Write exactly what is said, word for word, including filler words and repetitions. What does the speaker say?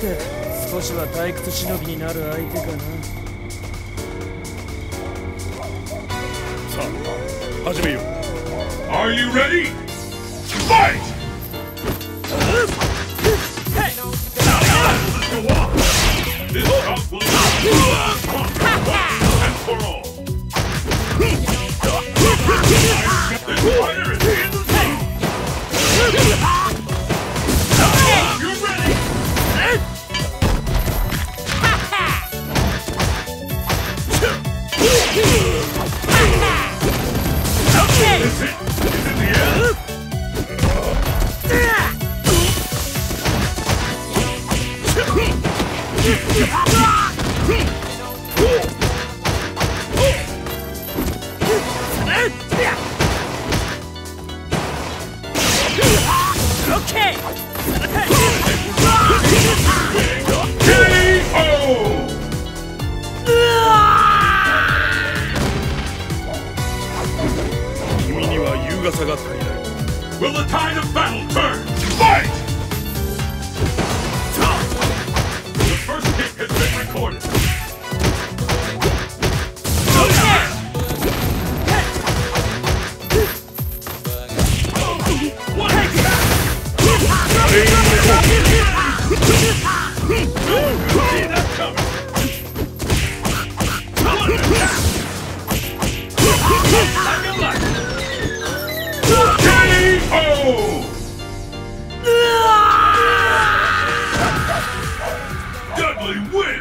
て少しは退屈しのぎになる相手かな。 さあ、始めよう。Are you ready? Fight! Hey! Let's go on! This round will be and for all. This fighter is in the ring! You ready? Okay! Is it? Is it the end? Okay! K O! Will the tide of battle turn? Fight! The first hit has been recorded. Dudley wins!